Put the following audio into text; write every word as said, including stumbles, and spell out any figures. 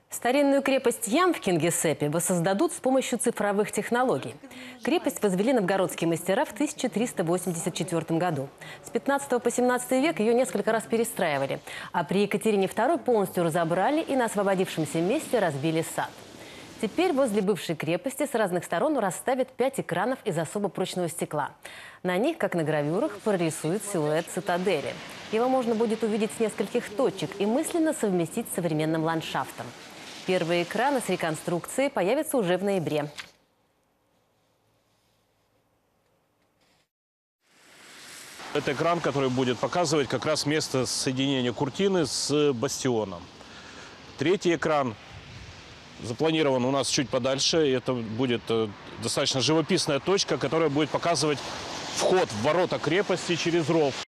Старинную крепость Ям в Кингисеппе воссоздадут с помощью цифровых технологий. Крепость возвели новгородские мастера в тысяча триста восемьдесят четвёртом году. С пятнадцатого по семнадцатый век ее несколько раз перестраивали. А при Екатерине второй полностью разобрали и на освободившемся месте разбили сад. Теперь возле бывшей крепости с разных сторон расставят пять экранов из особо прочного стекла. На них, как на гравюрах, прорисуют силуэт цитадели. Его можно будет увидеть с нескольких точек и мысленно совместить с современным ландшафтом. Первые экраны с реконструкцией появятся уже в ноябре. Это экран, который будет показывать как раз место соединения Куртины с бастионом. Третий экран запланирован у нас чуть подальше. Это будет достаточно живописная точка, которая будет показывать вход в ворота крепости через ров.